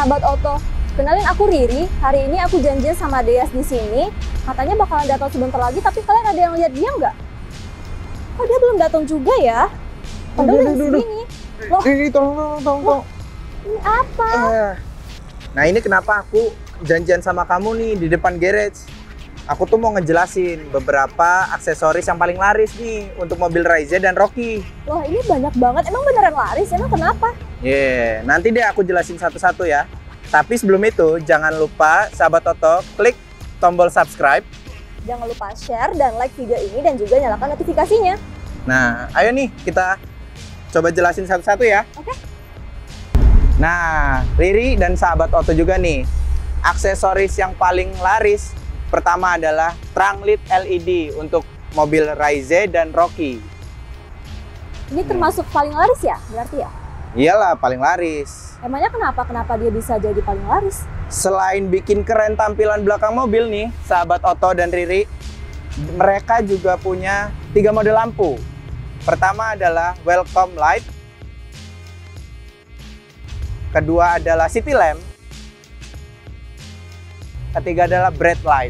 Sahabat Oto, kenalin aku Riri. Hari ini aku janjian sama Deyas di sini. Katanya bakalan datang sebentar lagi, tapi kalian ada yang lihat dia nggak? Kok dia belum datang juga ya? Padahal udah segini. Loh, Riri, tolong. ini apa? Nah, ini kenapa aku janjian sama kamu nih di depan garage. Aku tuh mau ngejelasin beberapa aksesoris yang paling laris nih untuk mobil Raize dan Rocky. Wah, ini banyak banget. Emang beneran laris? Emang kenapa? Nanti deh aku jelasin satu-satu ya. Tapi sebelum itu, jangan lupa sahabat Oto klik tombol subscribe. Jangan lupa share dan like video ini dan juga nyalakan notifikasinya. Nah, ayo nih kita coba jelasin satu-satu ya. Oke. Nah, Riri dan sahabat Oto juga nih, aksesoris yang paling laris pertama adalah trunk lit LED untuk mobil Raize dan Rocky. Ini termasuk paling laris ya? Berarti ya? Iyalah, paling laris. Emangnya kenapa dia bisa jadi paling laris? Selain bikin keren tampilan belakang mobil nih, sahabat Oto dan Riri, mereka juga punya 3 model lampu. Pertama adalah welcome light. Kedua adalah city lamp. Ketiga adalah bright light.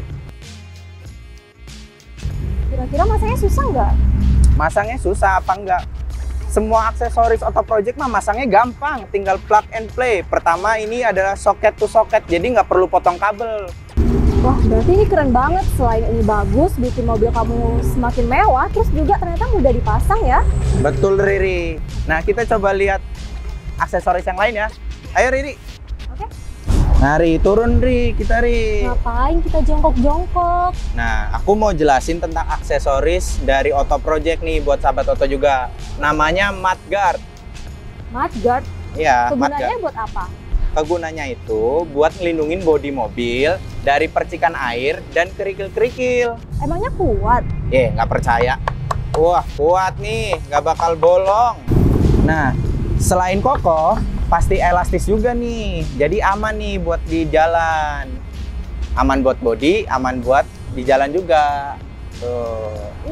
Kira-kira masangnya susah nggak? Masangnya susah apa enggak? Semua aksesoris Oto Project mah masangnya gampang, tinggal plug and play. Pertama ini adalah socket to socket, jadi nggak perlu potong kabel. Wah, berarti ini keren banget. Selain ini bagus, bikin mobil kamu semakin mewah, terus juga ternyata mudah dipasang ya. Betul, Riri. Nah, kita coba lihat aksesoris yang lain ya. Ayo, Riri. Oke. Nah, Ri, turun Ri, kita Ri. Ngapain kita jongkok-jongkok? Nah, aku mau jelasin tentang aksesoris dari Oto Project nih buat sahabat Oto juga. Namanya mudguard. Mudguard? Iya, kegunanya mudguard. buat apa? Kegunanya itu buat ngelindungin bodi mobil dari percikan air dan kerikil-kerikil. Emangnya kuat? Nggak percaya. Wah, kuat nih, nggak bakal bolong. Nah, selain kokoh, pasti elastis juga nih, jadi aman nih buat di jalan. Aman buat bodi, aman buat di jalan juga. Tuh.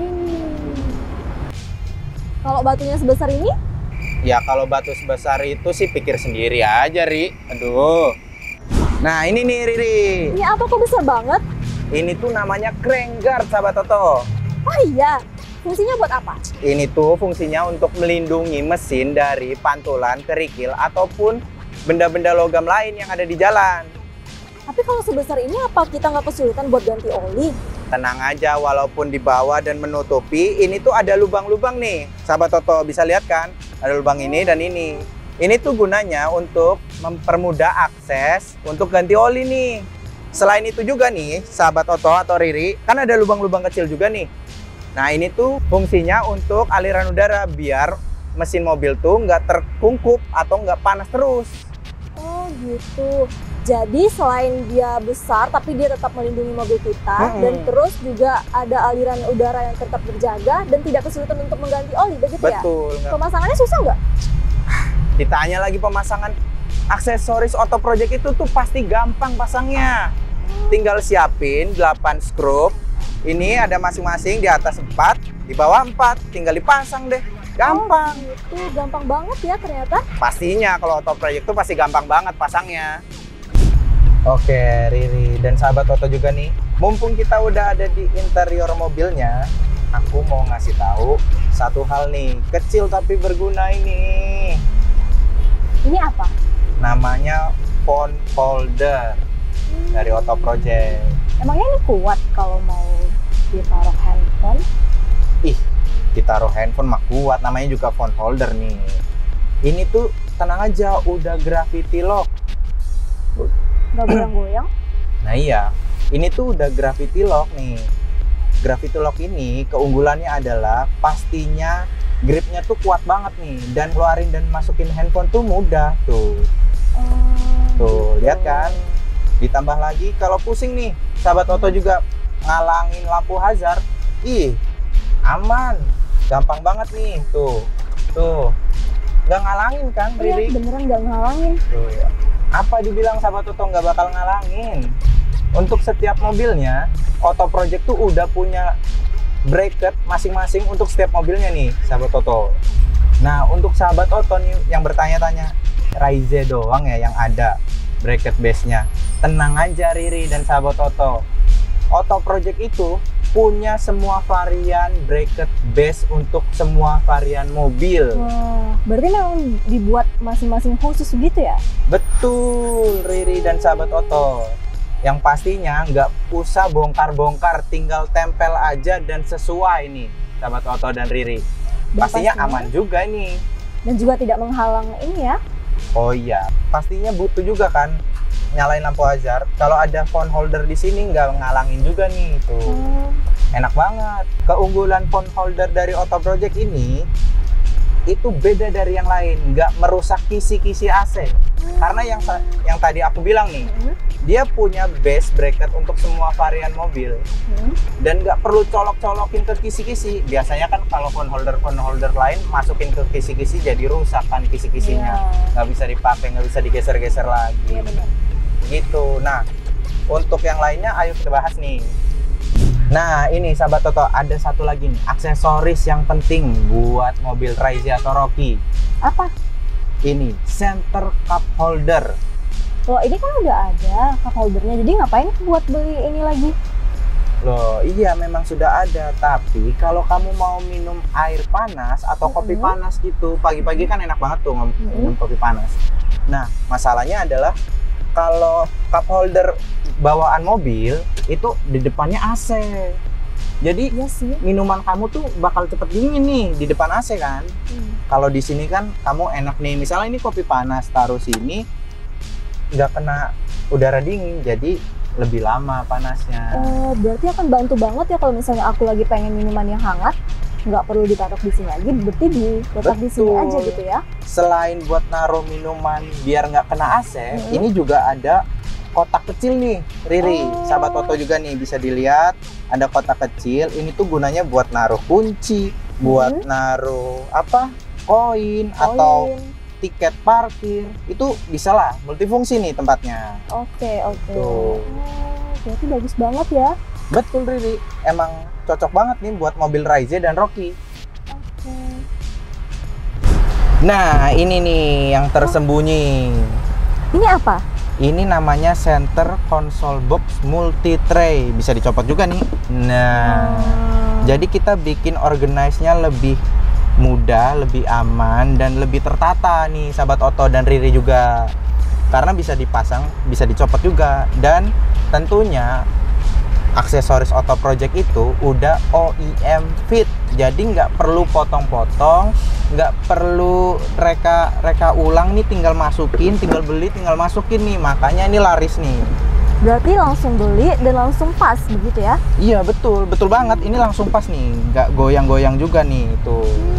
Kalau batunya sebesar ini? Ya kalau batu sebesar itu sih pikir sendiri aja, Ri. Aduh. Nah, ini nih, Riri. Ini apa kok besar banget? Ini tuh namanya crank guard, sahabat Oto. Oh iya, fungsinya buat apa? Ini tuh fungsinya untuk melindungi mesin dari pantulan, kerikil, ataupun benda-benda logam lain yang ada di jalan. Tapi kalau sebesar ini apa kita nggak kesulitan buat ganti oli? Tenang aja, walaupun di bawah dan menutupi, ini tuh ada lubang-lubang nih. Sahabat Toto bisa lihat kan? Ada lubang ini dan ini. Ini tuh gunanya untuk mempermudah akses untuk ganti oli nih. Selain itu juga nih, sahabat Toto atau Riri, kan ada lubang-lubang kecil juga nih. Nah, ini tuh fungsinya untuk aliran udara biar mesin mobil tuh nggak terkungkup atau nggak panas terus. Oh gitu. Jadi selain dia besar tapi dia tetap melindungi mobil kita dan terus juga ada aliran udara yang tetap terjaga dan tidak kesulitan untuk mengganti oli, begitu ya? Betul. Pemasangannya susah nggak? Ditanya lagi pemasangan aksesoris Oto Project itu tuh pasti gampang pasangnya. Tinggal siapin 8 skrup. Ini ada masing-masing di atas 4, di bawah 4. Tinggal dipasang deh. Gampang. Oh, gitu. Gampang banget ya ternyata. Pastinya kalau Oto Project tuh pasti gampang banget pasangnya. Oke, Riri dan sahabat Oto juga nih. Mumpung kita udah ada di interior mobilnya, aku mau ngasih tahu satu hal nih, kecil tapi berguna ini. Ini apa? Namanya phone holder dari Oto Project. Emangnya ini kuat kalau mau ditaruh handphone? Ih, ditaruh handphone mah kuat, namanya juga phone holder nih. Ini tuh tenang aja, udah gravity lock. Nggak goyang-goyang? Nah iya, ini tuh udah gravity lock nih. Gravity lock ini keunggulannya adalah pastinya gripnya tuh kuat banget nih. Dan keluarin dan masukin handphone tuh mudah tuh. Tuh, lihat kan? Ditambah lagi kalau pusing nih, sahabat Oto juga ngalangin lampu hazard. Ih, aman. Gampang banget nih, tuh. Tuh. Nggak ngalangin kan, Riri? Beneran nggak ngalangin. Tuh, ya. Apa dibilang sahabat Oto nggak bakal ngalangin? Untuk setiap mobilnya, Oto Project tuh udah punya bracket masing-masing untuk setiap mobilnya nih, sahabat Oto. Nah, untuk sahabat Oto nih yang bertanya-tanya, Raize doang ya yang ada. bracket base-nya. Tenang aja Riri dan sahabat Oto. Oto Project itu punya semua varian bracket base untuk semua varian mobil. Wah, berarti memang dibuat masing-masing khusus gitu ya? Betul Riri dan sahabat Oto. Yang pastinya nggak usah bongkar-bongkar, tinggal tempel aja dan sesuai nih sahabat Oto dan Riri. Pastinya aman juga nih. Dan juga tidak menghalang ini ya? Oh iya, pastinya butuh juga kan nyalain lampu hazard. Kalau ada phone holder di sini nggak ngalangin juga nih tuh. Enak banget. Keunggulan phone holder dari Oto Project ini itu beda dari yang lain, nggak merusak kisi-kisi AC. Karena yang tadi aku bilang nih, dia punya base bracket untuk semua varian mobil. Dan nggak perlu colok-colokin ke kisi-kisi. Biasanya kan kalau phone holder lain masukin ke kisi-kisi jadi rusak kan kisi-kisinya. Nggak bisa dipakai, nggak bisa digeser-geser lagi. Iya benar. Gitu. Nah, untuk yang lainnya ayo kita bahas nih. Nah, ini sahabat Toto, ada satu lagi nih, aksesoris yang penting buat mobil Raizi atau Rocky. Apa? Ini center cup holder. Loh, ini kan udah ada cup holdernya, jadi ngapain buat beli ini lagi? Loh, iya memang sudah ada, tapi kalau kamu mau minum air panas atau kopi panas gitu, pagi-pagi kan enak banget tuh minum kopi panas. Nah, masalahnya adalah kalau cup holder bawaan mobil itu di depannya AC. Jadi iya sih, minuman kamu tuh bakal cepet dingin nih di depan AC kan. Kalau di sini kan kamu enak nih, misalnya ini kopi panas taruh sini nggak kena udara dingin, jadi lebih lama panasnya. Oh, berarti akan bantu banget ya kalau misalnya aku lagi pengen minuman yang hangat, nggak perlu ditaruh di sini lagi, berarti diletak di sini aja gitu ya. Selain buat naruh minuman biar nggak kena AC, ini juga ada kotak kecil nih, Riri. Sahabat Oto juga nih bisa dilihat ada kotak kecil. Ini tuh gunanya buat naruh kunci, buat naruh apa? Koin atau tiket parkir. Itu bisa lah, multifungsi nih tempatnya. Oke. Tuh. Berarti bagus banget ya. Betul Riri, emang cocok banget nih buat mobil Raizi dan Rocky. Nah, ini nih yang tersembunyi. Ini apa? Ini namanya center console box multi tray, bisa dicopot juga nih. Nah, jadi kita bikin organize-nya lebih mudah, lebih aman dan lebih tertata nih sahabat Oto dan Riri juga. Karena bisa dipasang, bisa dicopot juga, dan tentunya aksesoris Oto Project itu udah OEM fit, jadi nggak perlu potong-potong, nggak perlu reka ulang nih, tinggal masukin, tinggal beli, tinggal masukin nih, makanya ini laris nih. Berarti langsung beli dan langsung pas begitu ya? Iya betul banget, ini langsung pas nih, nggak goyang-goyang juga nih tuh.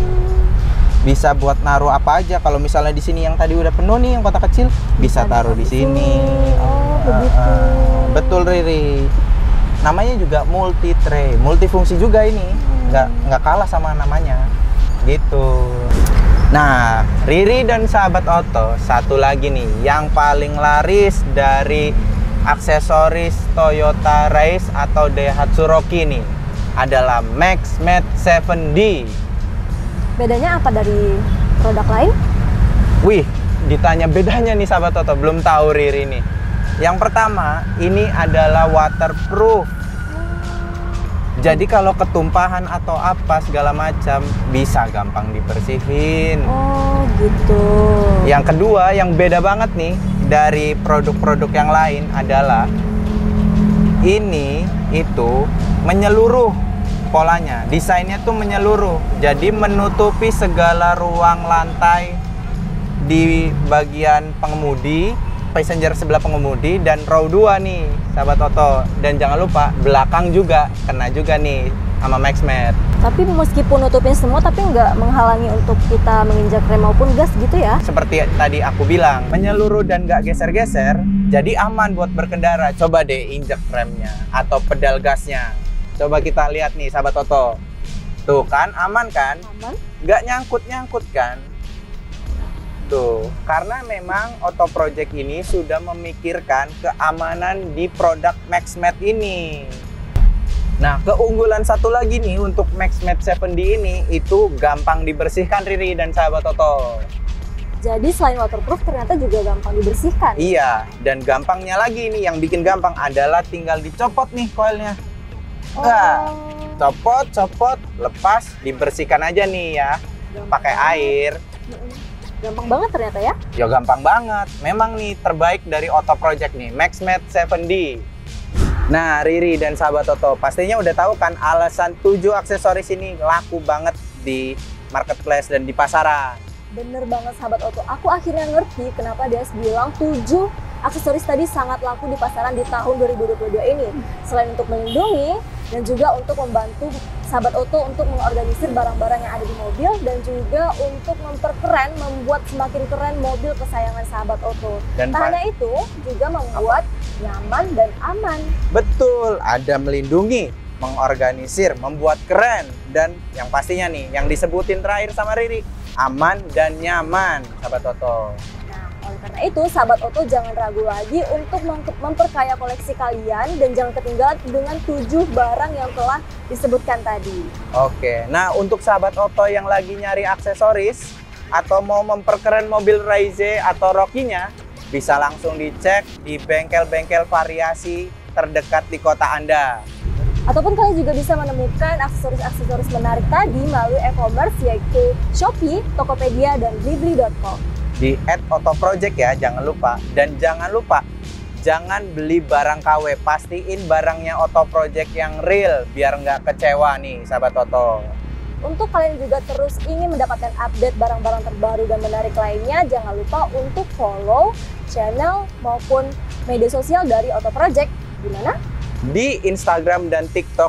Bisa buat naruh apa aja. Kalau misalnya di sini yang tadi udah penuh nih, yang kotak kecil, bisa taruh di sini. Oh begitu. Betul Riri. Namanya juga multi tray, multifungsi juga ini, nggak kalah sama namanya, gitu. Nah, Riri dan sahabat Oto, satu lagi nih yang paling laris dari aksesoris Toyota Race atau Daihatsu Rocky nih adalah MaxMat 7D. Bedanya apa dari produk lain? Wih, ditanya bedanya nih sahabat Oto, belum tahu Riri nih. Yang pertama, ini adalah waterproof. Jadi kalau ketumpahan atau apa segala macam bisa gampang dibersihin. Oh, gitu. Yang kedua, yang beda banget nih dari produk-produk yang lain adalah ini itu menyeluruh polanya. Desainnya tuh menyeluruh. Jadi menutupi segala ruang lantai di bagian pengemudi, passenger sebelah pengemudi, dan row 2 nih sahabat Oto. Dan jangan lupa belakang juga kena juga nih sama MaxMat. Tapi meskipun nutupin semua tapi nggak menghalangi untuk kita menginjak rem maupun gas gitu ya? Seperti tadi aku bilang, menyeluruh dan nggak geser-geser, jadi aman buat berkendara. Coba deh injek remnya atau pedal gasnya. Coba kita lihat nih sahabat Oto. Tuh kan aman kan? Aman. Nggak nyangkut-nyangkut kan? Tuh, karena memang Oto Project ini sudah memikirkan keamanan di produk MaxMat ini. Nah, keunggulan satu lagi nih untuk MaxMat 7D ini, itu gampang dibersihkan Riri dan sahabat Oto. Jadi selain waterproof ternyata juga gampang dibersihkan. Iya, dan gampangnya lagi nih, yang bikin gampang adalah tinggal dicopot nih koilnya. Nah, copot, lepas, dibersihkan aja nih ya, pakai air. Gampang banget ternyata ya? Ya gampang banget. Memang nih terbaik dari Otto Project nih, MaxMat 7D. Nah, Riri dan sahabat Otto, pastinya udah tahu kan alasan 7 aksesoris ini laku banget di marketplace dan di pasaran. Bener banget sahabat Otto, aku akhirnya ngerti kenapa Deas bilang 7 aksesoris tadi sangat laku di pasaran di tahun 2022 ini. Selain untuk melindungi dan juga untuk membantu sahabat Otto untuk mengorganisir barang-barang yang ada di mobil dan juga untuk memperkeren, membuat semakin keren mobil kesayangan sahabat Otto. Dan tak hanya itu, juga membuat nyaman dan aman. Betul, ada melindungi, mengorganisir, membuat keren, dan yang pastinya nih, yang disebutin terakhir sama Riri, aman dan nyaman, sahabat Otto. Nah, oleh karena itu, sahabat Otto jangan ragu lagi untuk memperkaya koleksi kalian dan jangan ketinggalan dengan 7 barang yang telah disebutkan tadi. Oke, nah untuk sahabat Otto yang lagi nyari aksesoris atau mau memperkeren mobil Raize atau Rockinya, bisa langsung dicek di bengkel-bengkel variasi terdekat di kota Anda. Ataupun kalian juga bisa menemukan aksesoris-aksesoris menarik tadi melalui e-commerce yaitu Shopee, Tokopedia, dan Blibli.com. Di @ottoproject ya, jangan lupa. Dan jangan lupa, jangan beli barang KW, pastiin barangnya Otto Project yang real, biar nggak kecewa nih sahabat Otto. Untuk kalian juga terus ingin mendapatkan update barang-barang terbaru dan menarik lainnya, jangan lupa untuk follow channel maupun media sosial dari Otto Project. Di mana? Di Instagram dan TikTok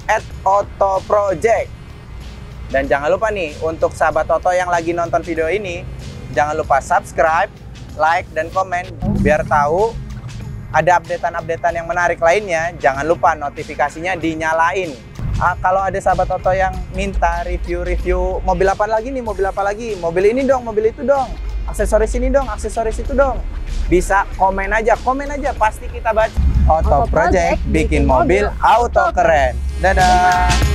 @ottoproject. Dan jangan lupa nih, untuk sahabat Otto yang lagi nonton video ini, jangan lupa subscribe, like, dan komen biar tahu ada updatean-updatean yang menarik lainnya. Jangan lupa notifikasinya dinyalain. Kalau ada sahabat Otto yang minta review-review mobil apa lagi nih, mobil apa lagi, mobil ini dong, mobil itu dong, aksesoris ini dong, aksesoris itu dong, bisa komen aja, pasti kita baca. Otto Project bikin mobil auto keren. Dadah.